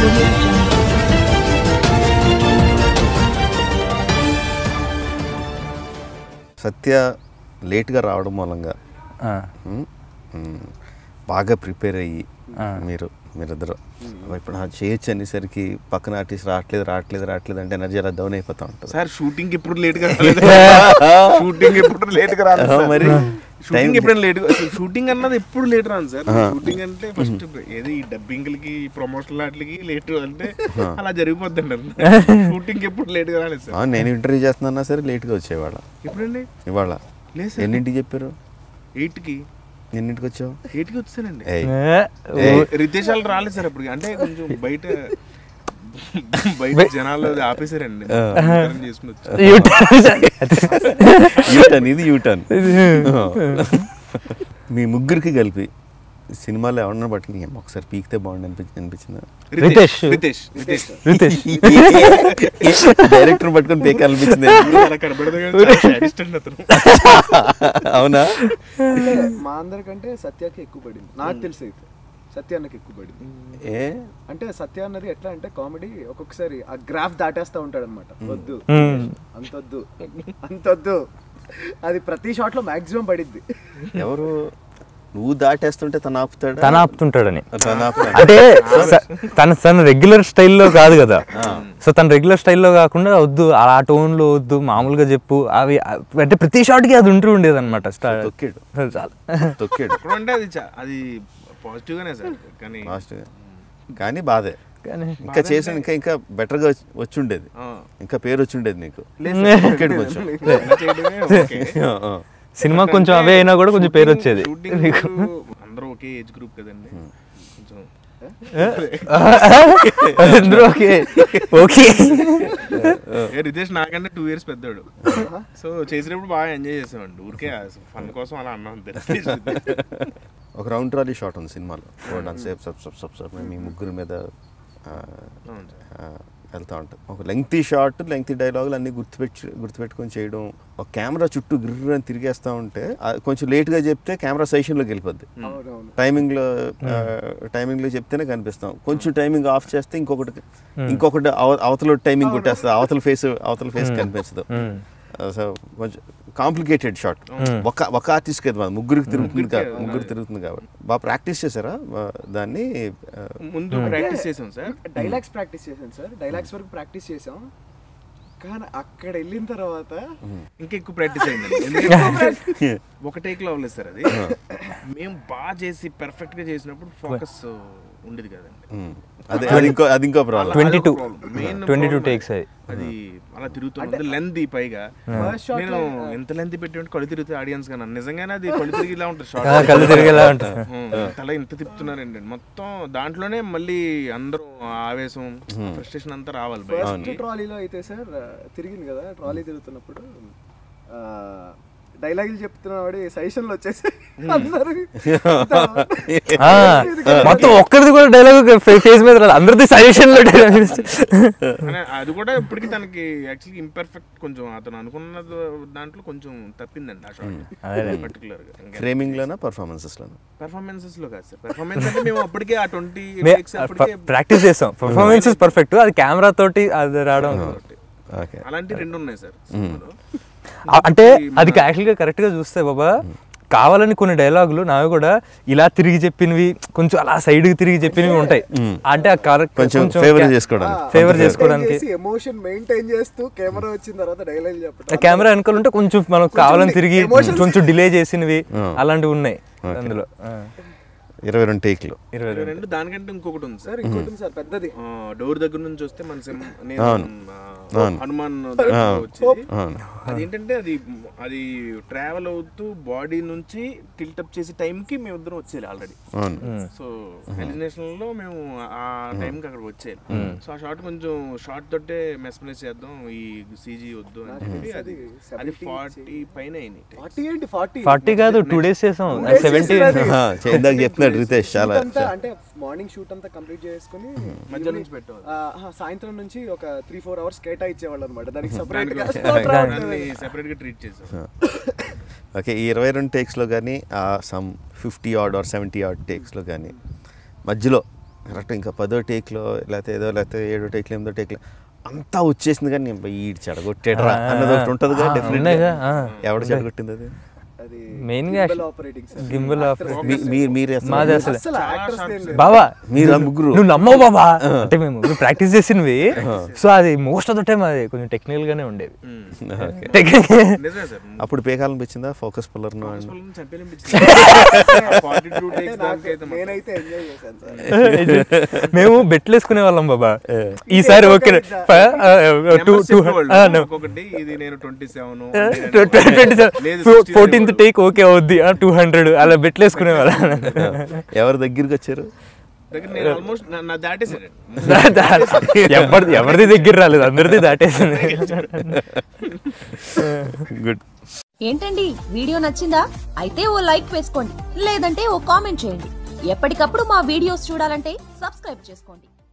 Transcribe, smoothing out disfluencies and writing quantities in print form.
audio jungle. సత్య లేట్గా రావడం మూలంగా బాగా ప్రిపేర్ అయ్యి మీరిద్దరు ఇప్పుడు చేయొచ్చు అనేసరికి పక్కన ఆర్టిస్ట్ రావట్లేదు అంటే ఎనర్జీ అలా డౌన్ అయిపోతా ఉంటుంది సార్. షూటింగ్ ఎప్పుడు లేట్గా షూటింగ్ ఎప్పుడు లేట్గా రాదు మరి షూటింగ్ ఎప్పుడైనా లేట్ షూటింగ్ అన్నది ఎప్పుడు లేట్ రాను సార్. షూటింగ్ అంటే ఫస్ట్ ఏది డబ్బింగ్లకి ప్రమోషనల్ వాటికి లేట్ అంటే అలా జరిగిపోద్దండి. షూటింగ్ ఎప్పుడు లేట్ గా రాలేదు సార్. నేను ఇంటర్వ్యూ చేస్తున్నా సరే లేట్గా వచ్చేవాళ్ళ. ఎప్పుడండి? ఇవాళ లేదు సార్. ఎన్నింటికి చెప్పారు? 8కి. ఎన్నింటికి వచ్చావు? 8కి వచ్చానండి. రితేష్ వాళ్ళు రాలేదు సార్ అప్పుడు. అంటే కొంచెం బయట జనాలు ఆపేశారండి. ఇది యూటర్న్. మీ ముగ్గురికి కలిపి సినిమాలో ఎవరన్నా పట్టుకుని ఒకసారి పీకితే బాగుండి అనిపించింది. డైరెక్టర్ పట్టుకుని పీక అనిపించింది. అవునా? మా అందరికంటే సత్యకి ఎక్కువ పడింది నాకు తెలిసి. అయితే సత్య అన్నకి ఎక్కువ పడింది. అంటే సత్య అన్నది ఎట్లా అంటే కామెడీ ఒక్కొక్కసారి ఆ గ్రాఫ్ దాటేస్తా ఉంటాడు అనమాట. వద్దు అంతొద్దు అది ప్రతి షాట్ లో మాక్సిమం పడిద్ది. ఎవరు నువ్వు దాటేస్తుంటే తను ఆపుతుంటాడని. అంటే తన రెగ్యులర్ స్టైల్లో కాదు కదా. సో తన రెగ్యులర్ స్టైల్లో కాకుండా వద్దు ఆ టోన్ లో వద్దు, మామూలుగా చెప్పు అవి అంటే ప్రతి షాట్ కి అది ఉండేది అనమాట. అది పాజిటివ్గానే సార్. కానీ బాధే ఇంకా చేసిన ఇంకా బెటర్ గా వచ్చి ఉండేది, ఇంకా పేరు వచ్చి ఉండేది నీకు. కొంచెం సినిమా కొంచెం అవే అయినా కూడా కొంచెం పేరు వచ్చేది. అందరూ ఒకే ఏజ్ గ్రూప్ కదండి. కొంచెం రితేష్ నాకంటే 2 years పెద్దోడు. సో చేసినప్పుడు బాగా ఎంజాయ్ చేసామండి. ఊరికే ఫన్ కోసం అలా అన్నాం. ఒక రౌండ్ ట్రాలీ షాట్ ఉంది సినిమాలో. మీ ముగ్గురు మీద వెళ్తూ ఉంటుంది. ఒక లెంగ్తీ షాట్, లెంగ్తీ డైలాగులు అన్నీ గుర్తుపెట్టుకొని చేయడం. ఒక కెమెరా చుట్టూ గిర్ర అని తిరిగేస్తూ ఉంటే కొంచెం లేట్గా చెప్తే కెమెరా సెషన్లోకి వెళ్ళిపోద్ది. టైమింగ్లో చెప్తేనే కనిపిస్తాం. కొంచెం టైమింగ్ ఆఫ్ చేస్తే ఇంకొకటి అవతల టైమింగ్ కొట్టేస్తుంది, అవతల ఫేస్ కనిపిస్తుంది. సో కొంచెం కాంప్లికేటెడ్ షాట్. ఒక ఆర్టిస్ట్ కదా, ముగ్గురు తిరుగుతుంది కాబట్టి. బాగా ప్రాక్టీస్ చేశారా దాన్ని? ముందు ప్రాక్టీస్ చేసాం సార్. డైలాగ్స్ ప్రాక్టీస్ చేసాం సార్. డైలాగ్స్ వరకు ప్రాక్టీస్ చేసాం. కానీ అక్కడ వెళ్ళిన తర్వాత ఇంకా ఎక్కువ ప్రాక్టీస్ అయిందండి. ఒక టేక్ లో అవ్వలేదు సార్ అది. మేము బాగా చేసి పర్ఫెక్ట్ గా చేసినప్పుడు ఫోకస్ ఉండేది కదండి. అది ఇంకో ప్రాబ్లం. 22 టేక్స్ అది అలా తిరుగుతుంది. లెంత్ పైగా నేను ఎంత లెంత్ పెట్టి కళ్ళు తిరుగుతాయి ఆడియన్స్ గా. నిజంగానే అది కళ్ళు తిరిగిలా ఉంటుంది. తల ఇంత తిప్పుతున్నారండి మొత్తం. దాంట్లోనే మళ్ళీ అందరూ ఆవేశం, ఫ్రస్ట్రేషన్ అంతా రావాలి. ఫస్ట్ ట్రాలీలో అయితే సార్ తిరిగింది కదా, ట్రాలీ తిరుగుతున్నప్పుడు డైలాగులు చెప్తున్నవాడు సజెషన్ లో వచ్చేసి మొత్తం ఒక్కరిది కూడా డైలాగ్ ఫేస్ మీద అందరిది సజెషన్ లో. అది కూడా ఇప్పటికి తనకి యాక్చువల్లీ ఇంపర్ఫెక్ట్. కొంచెం అతను అనుకున్న దాంట్లో కొంచెం తప్పిందండి ఆ షాట్ పర్టికులర్ గా. ఫ్రేమింగ్ లోనా పర్ఫార్మెన్సెస్ లోనా? పర్ఫార్మెన్సెస్ లో కాదు సార్. పర్ఫార్మెన్స్ అంటే మేము అప్పటికే ఆ 20 ప్రాక్టీస్ చేసాం. పర్ఫార్మెన్సెస్ పర్ఫెక్ట్, అది కెమెరా తోటి అది రావడం. అలాంటి 2 ఉన్నాయి సార్. అంటే అది యాక్చువల్గా కరెక్ట్ గా చూస్తే బాబా, కావాలని కొన్ని డైలాగులు నావి కూడా ఇలా తిరిగి చెప్పినవి, కొంచెం అలా సైడ్ కి తిరిగి చెప్పినవి ఉంటాయి. అంటే ఫేవర్ చేసుకోవడానికి ఎమోషన్ మెయింటైన్ చేస్తూ కెమెరా వచ్చిన తర్వాత డైలాగ్ చెప్పడం. కెమెరా వెనకాల ఉంటే కొంచెం మనం కావాలని తిరిగి కొంచెం డిలే చేసినవి అలాంటివి ఉన్నాయి అందులో. 22 టేక్లు. 22. దానికంటే ఇంకొకటి ఉంది సార్. ఇంకోటి సార్ పెద్దది. డోర్ దగ్గర నుంచి వస్తే మన హనుమాన్ అదేంటంటే అది ట్రావెల్ అవుతూ బాడీ నుంచి టిల్టప్ చేసే టైంకి మేమిద్దరం వచ్చేయాలి ఆల్రెడీ. సో హెలినేషన్ లో మేము ఆ టైంకి అక్కడికి వచ్చేయాలి. సో ఆ షార్ట్ కొంచెం షార్ట్ తోటే మెస్మరైజ్ చేద్దాం, ఈ సీజీ వద్దు అని చెప్పి అది 40 పైన అయింది. 40 కాదు, 2 days చేసాం. 70 చెప్తున్నాడు రితేష్. చాలా అంటే మార్నింగ్ షూట్ అంతా కంప్లీట్ చేసుకుని మధ్య నుంచి పెట్టాలి. సాయంత్రం నుంచి ఒక 3-4 hours కేటాయించేవాళ్ళు అనమాట దానికి సెపరేట్ గా ట్రీట్ చేసాం. ఓకే, ఈ 22 టేక్స్లో కానీ సమ్ 50 odd or 70 odd టేక్స్లో కానీ మధ్యలో కరెక్ట్ ఇంకా 10వ టేక్లో లేకపోతే 7వ టేక్లో 8వ టేక్లో అంతా వచ్చేసింది, కానీ ఈ చెడగొట్టేడరా అన్నది ఒకటి ఉంటుంది కదా డెఫినెట్గా. ఎవడు చెడగొట్టింది అది? అది మెయిన్ గా గింబల్ మీరు మాది అసలు actors బాబా మీరు ముగ్గురు నువ్వు నమ్మవు బాబా, అంటే మేము ప్రాక్టీస్ చేసినవి. సో అది మోస్ట్ ఆఫ్ ద టైం అది కొంచెం టెక్నికల్ గానే ఉండేవి. నిజమే సార్. అప్పుడు పేకాలం వచ్చిందా ఫోకస్ పుల్లర్ను? నేనైతే ఎంజాయ్ చేశాను సార్. మేము బెట్లు వేసుకునే వాళ్ళం బాబా, ఈసారి ఓకే 14th టేక్ ఓకే అవుద్ది 200 అలా బెట్లు వేసుకునే వాళ్ళం. ఎవరి దగ్గరికి వచ్చారు? ఎవరిది దగ్గర రాలేదు, అందరిది దాటేసింది. గుడ్. ఏంటండి వీడియో నచ్చిందా? అయితే ఓ లైక్ వేసుకోండి, లేదంటే ఓ కామెంట్ చేయండి. ఎప్పటికప్పుడు మా వీడియోస్ చూడాలంటే సబ్స్క్రైబ్ చేసుకోండి.